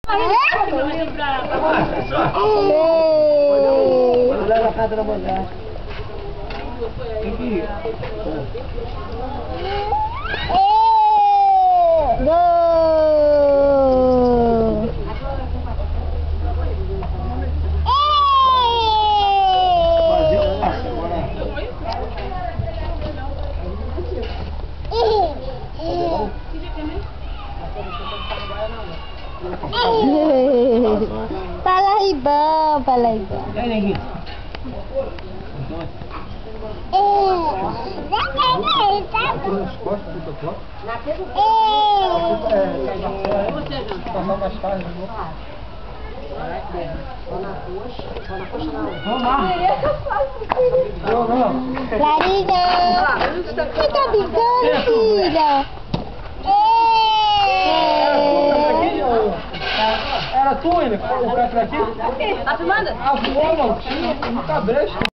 Leva a casa da mulher. Palaibão, palaibão. E aí, neguinho? Nas costas do teu passar mais tarde, Clarinha! Você tá brincando, filha? Era tu ainda? O cara aqui? Tá filmando? Ah, voou, mano. Não tá brecha.